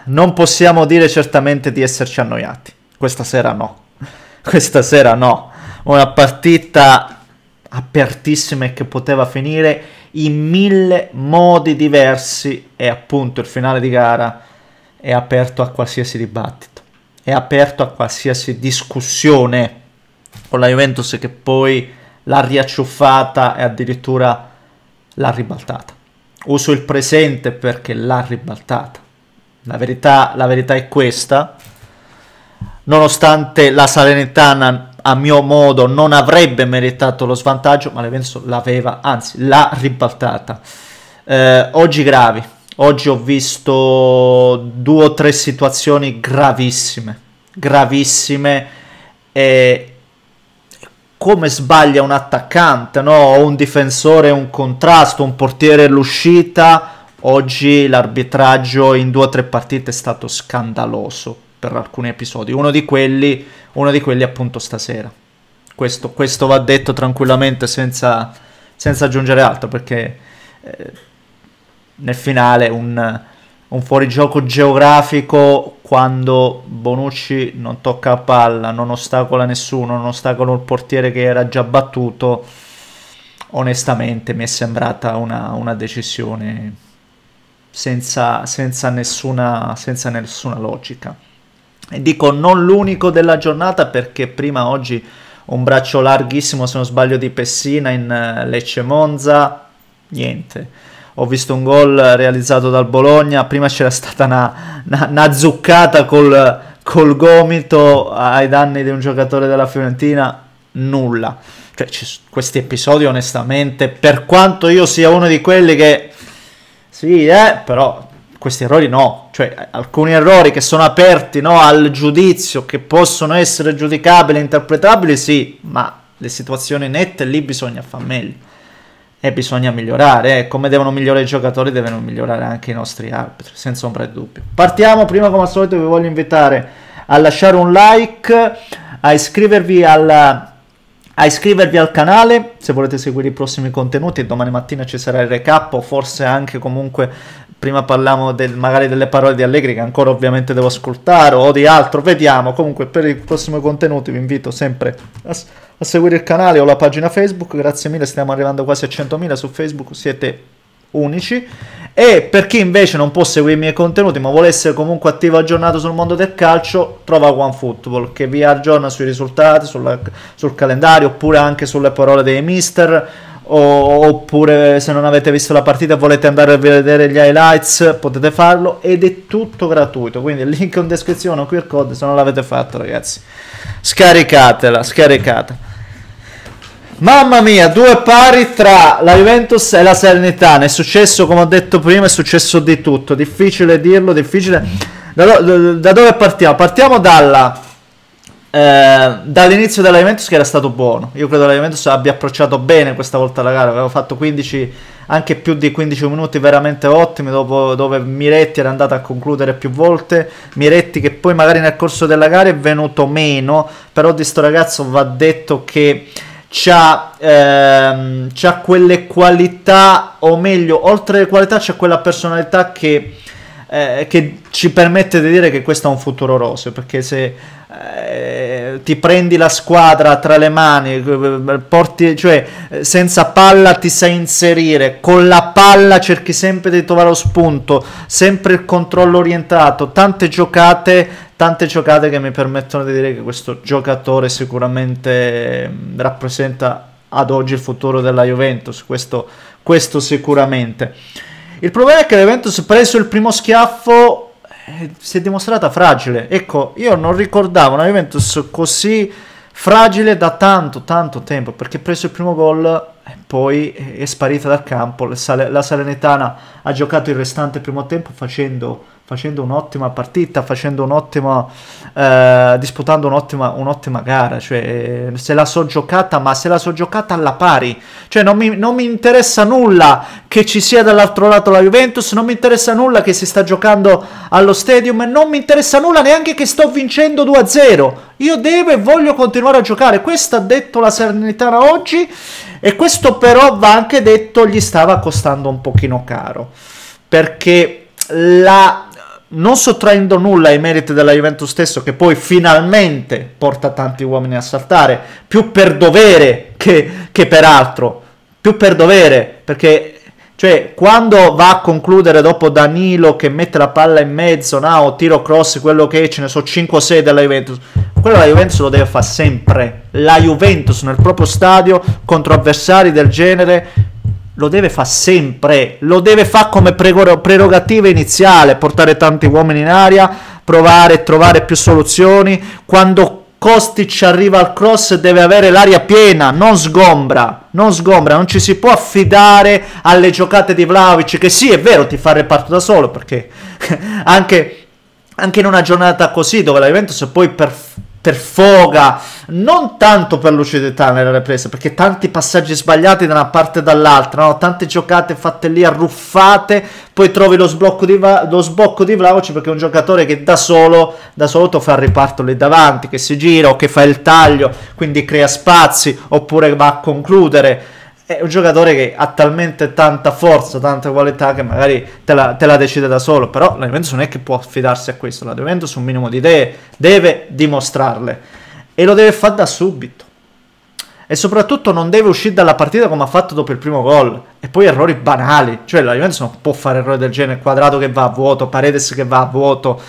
non possiamo dire certamente di esserci annoiati. Questa sera no. Questa sera no. Una partita apertissima e che poteva finire in 1000 modi diversi, e appunto il finale di gara è aperto a qualsiasi dibattito, è aperto a qualsiasi discussione, con la Juventus che poi l'ha riacciuffata e addirittura l'ha ribaltata. Uso il presente perché l'ha ribaltata. La verità è questa. Nonostante la Salernitana, a mio modo, non avrebbe meritato lo svantaggio, ma la Juventus l'aveva, anzi l'ha ribaltata. Oggi gravi. Oggi ho visto 2 o 3 situazioni gravissime, e come sbaglia un attaccante, no? O un difensore, un contrasto, un portiere l'uscita. Oggi l'arbitraggio in 2 o 3 partite è stato scandaloso per alcuni episodi. Uno di quelli appunto stasera. Questo va detto tranquillamente senza aggiungere altro, perché nel finale un fuorigioco geografico, quando Bonucci non tocca la palla, non ostacola nessuno, non ostacola il portiere che era già battuto, onestamente mi è sembrata una decisione senza nessuna logica. E dico non l'unico della giornata, perché prima oggi un braccio larghissimo, se non sbaglio, di Pessina in Lecce Monza, niente. Ho visto un gol realizzato dal Bologna, prima c'era stata una zuccata col gomito ai danni di un giocatore della Fiorentina, nulla. Cioè, questi episodi onestamente, per quanto io sia uno di quelli che sì, però questi errori no, cioè alcuni errori che sono aperti, no, al giudizio, che possono essere giudicabili, interpretabili, sì, ma le situazioni nette lì bisogna far meglio. E bisogna migliorare, come devono migliorare i giocatori, devono migliorare anche i nostri arbitri, senza ombra di dubbio. Partiamo. Prima, come al solito, vi voglio invitare a lasciare un like, a iscrivervi al canale se volete seguire i prossimi contenuti. Domani mattina ci sarà il recap, o forse anche, comunque, prima parliamo magari delle parole di Allegri, che ancora ovviamente devo ascoltare, o di altro, vediamo. Comunque per i prossimi contenuti vi invito sempre a seguire il canale o la pagina Facebook. Grazie mille, stiamo arrivando quasi a 100.000 su Facebook, siete unici. E per chi invece non può seguire i miei contenuti ma vuole essere comunque attivo e aggiornato sul mondo del calcio, trova OneFootball, che vi aggiorna sui risultati, sul calendario, oppure anche sulle parole dei mister, oppure se non avete visto la partita e volete andare a vedere gli highlights, potete farlo, ed è tutto gratuito. Quindi il link in descrizione o QR code se non l'avete fatto, ragazzi, scaricatela. Mamma mia, 2 pari tra la Juventus e la Salernitana. È successo, come ho detto prima, è successo di tutto. Difficile dirlo, difficile. Da dove partiamo? Partiamo dall'inizio della Juventus, che era stato buono. Io credo che la Juventus abbia approcciato bene questa volta la gara. Avevo fatto 15, anche più di 15 minuti veramente ottimi, dove Miretti era andato a concludere più volte. Miretti che poi magari nel corso della gara è venuto meno, però di sto ragazzo va detto che c'ha quelle qualità, o meglio, oltre le qualità c'ha quella personalità che ci permette di dire che questo è un futuro roseo, perché se ti prendi la squadra tra le mani, cioè senza palla ti sai inserire, con la palla cerchi sempre di trovare lo spunto, sempre il controllo orientato, tante giocate che mi permettono di dire che questo giocatore sicuramente rappresenta ad oggi il futuro della Juventus, questo sicuramente. Il problema è che la Juventus, preso il primo schiaffo, si è dimostrata fragile. Ecco, io non ricordavo una Juventus così fragile da tanto tempo, perché preso il primo gol e poi è sparita dal campo. La Salernitana ha giocato il restante primo tempo facendo un'ottima partita, disputando un'ottima gara. Cioè, se la so giocata alla pari. Cioè, non mi interessa nulla che ci sia dall'altro lato la Juventus, non mi interessa nulla che si sta giocando allo Stadium, e non mi interessa nulla neanche che sto vincendo 2-0. Io devo e voglio continuare a giocare. Questo ha detto la Salernitana oggi, e questo però va anche detto, gli stava costando un pochino caro, perché non sottraendo nulla ai meriti della Juventus stesso, che poi finalmente porta tanti uomini a saltare, più per dovere che per altro, più per dovere, perché cioè quando va a concludere dopo Danilo che mette la palla in mezzo, no, o tiro cross, quello che è, ce ne so 5 o 6 della Juventus, quello la Juventus lo deve fare sempre, la Juventus nel proprio stadio contro avversari del genere lo deve fare sempre, lo deve fare come prerogativa iniziale, portare tanti uomini in aria, provare e trovare più soluzioni. Quando Kostic arriva al cross deve avere l'aria piena, non sgombra, non ci si può affidare alle giocate di Vlahovic, che sì, è vero, ti fa il reparto da solo, perché anche in una giornata così, dove la Juventus poi perfoga, non tanto per lucidità nelle riprese, perché tanti passaggi sbagliati da una parte e dall'altra, no? Tante giocate fatte lì arruffate, poi trovi lo sbocco di Vlahovic, perché è un giocatore che da solo ti fa il riparto lì davanti, che si gira o che fa il taglio, quindi crea spazi, oppure va a concludere. È un giocatore che ha talmente tanta forza, tanta qualità, che magari te la decide da solo. Però la Juventus non è che può affidarsi a questo. La Juventus un minimo di idee deve dimostrarle, e lo deve fare da subito, e soprattutto non deve uscire dalla partita come ha fatto dopo il primo gol, e poi errori banali. Cioè la Juventus non può fare errori del genere, Quadrato che va a vuoto, Paredes che va a vuoto,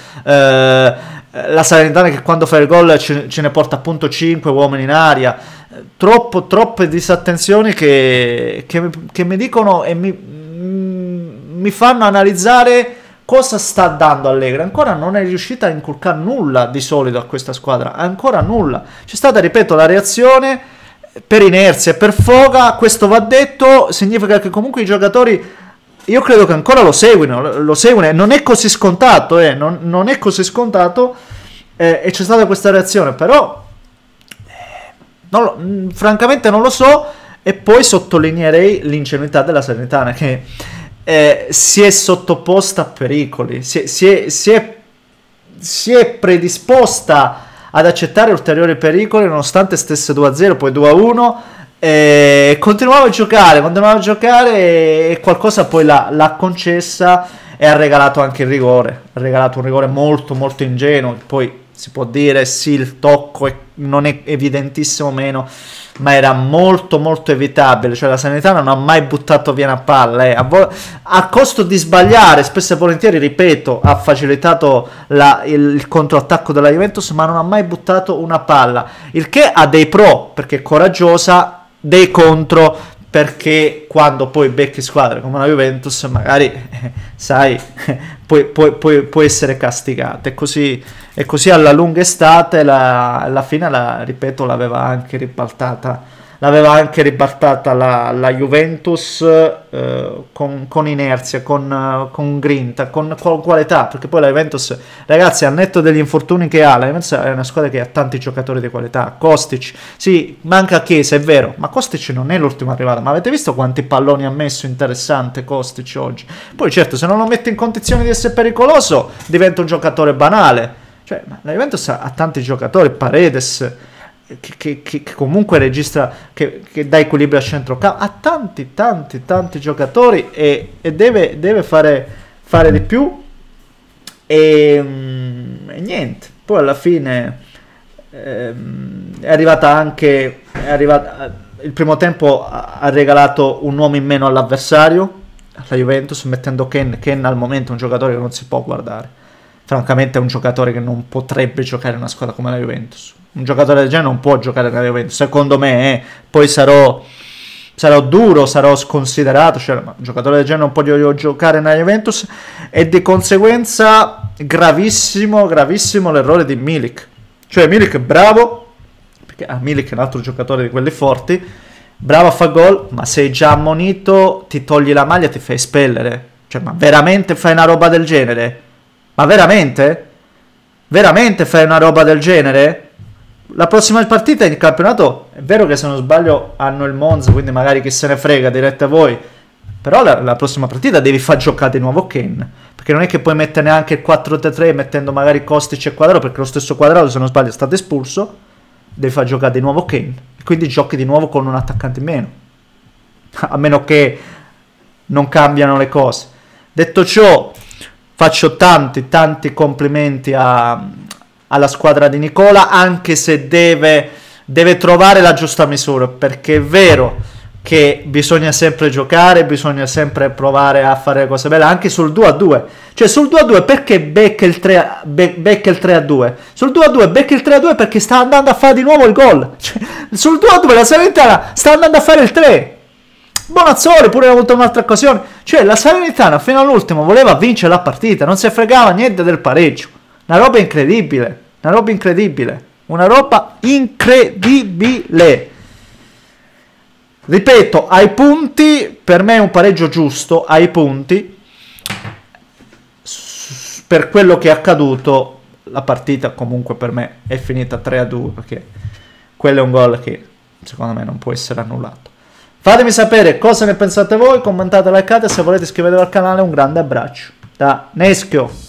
la Salernitana che quando fa il gol ce ne porta appunto 5 uomini in aria. Troppe disattenzioni che mi dicono e mi fanno analizzare cosa sta dando Allegri. Ancora non è riuscita a inculcare nulla di solido a questa squadra, ancora nulla. C'è stata, ripeto, la reazione per inerzia e per foga, questo va detto, significa che comunque i giocatori, io credo che ancora lo seguono, e non è così scontato, non è così scontato, e c'è stata questa reazione, però francamente non lo so. E poi sottolineerei l'ingenuità della Salernitana, che si è sottoposta a pericoli, si è predisposta ad accettare ulteriori pericoli, nonostante stesse 2-0, poi 2-1, continuava a giocare, e qualcosa poi l'ha concessa, e ha regalato anche il rigore, ha regalato un rigore molto molto ingenuo. Poi si può dire sì, il tocco non è evidentissimo meno, ma era molto molto evitabile. Cioè la Salernitana non ha mai buttato via una palla, a costo di sbagliare, spesso e volentieri, ripeto, ha facilitato il controattacco della Juventus, ma non ha mai buttato una palla, il che ha dei pro perché è coraggiosa, dei contro perché quando poi becchi squadre come la Juventus magari sai, puoi essere castigata, e così alla lunga estate alla fine, ripeto, l'aveva anche ribaltata la Juventus, con inerzia, con grinta, con qualità, perché poi la Juventus, ragazzi, al netto degli infortuni che ha, la Juventus è una squadra che ha tanti giocatori di qualità. Kostic, sì, manca Chiesa, è vero, ma Kostic non è l'ultimo arrivato. Ma avete visto quanti palloni ha messo interessante Kostic oggi? Poi certo, se non lo mette in condizioni di essere pericoloso, diventa un giocatore banale. Cioè, la Juventus ha tanti giocatori, Paredes, che comunque registra, che dà equilibrio a centrocampo, ha tanti giocatori, e deve fare di più, e niente. Poi alla fine è arrivata il primo tempo, ha regalato un uomo in meno all'avversario, alla Juventus, mettendo Ken al momento è un giocatore che non si può guardare. Francamente è un giocatore che non potrebbe giocare in una squadra come la Juventus. Un giocatore del genere non può giocare nella Juventus, secondo me. Poi sarò duro, sarò sconsiderato, cioè, ma un giocatore del genere non può giocare nella Juventus. E di conseguenza gravissimo l'errore di Milik. Cioè Milik è bravo, perché Milik è un altro giocatore di quelli forti, bravo a fare gol, ma sei già ammonito, ti togli la maglia, ti fai espellere. Cioè, ma veramente fai una roba del genere? Ma veramente? Veramente fai una roba del genere? La prossima partita in campionato, è vero che se non sbaglio hanno il Monza, quindi magari chi se ne frega, direte a voi, però la prossima partita devi far giocare di nuovo Ken, perché non è che puoi mettere neanche il 4-3 mettendo magari Kostic e Quadrato, perché lo stesso Quadrato, se non sbaglio, è stato espulso. Devi far giocare di nuovo Ken, e quindi giochi di nuovo con un attaccante in meno, a meno che non cambiano le cose. Detto ciò, faccio tanti complimenti alla squadra di Nicola, anche se deve trovare la giusta misura, perché è vero che bisogna sempre giocare, bisogna sempre provare a fare cose belle, anche sul 2-2. Cioè sul 2-2 perché becca il 3-2? Sul 2-2 becca il 3-2 perché sta andando a fare di nuovo il gol. Cioè, sul 2-2 la Salernitana sta andando a fare il 3. Bonazzoli pure ha avuto un'altra occasione. Cioè la Salernitana fino all'ultimo voleva vincere la partita, non si fregava niente del pareggio. Una roba incredibile, una roba incredibile, una roba incredibile. Ripeto, ai punti, per me è un pareggio giusto, ai punti, per quello che è accaduto, la partita comunque per me è finita 3-2, perché quello è un gol che secondo me non può essere annullato. Fatemi sapere cosa ne pensate voi, commentate, likeate, se volete iscrivetevi al canale, un grande abbraccio da Neschio.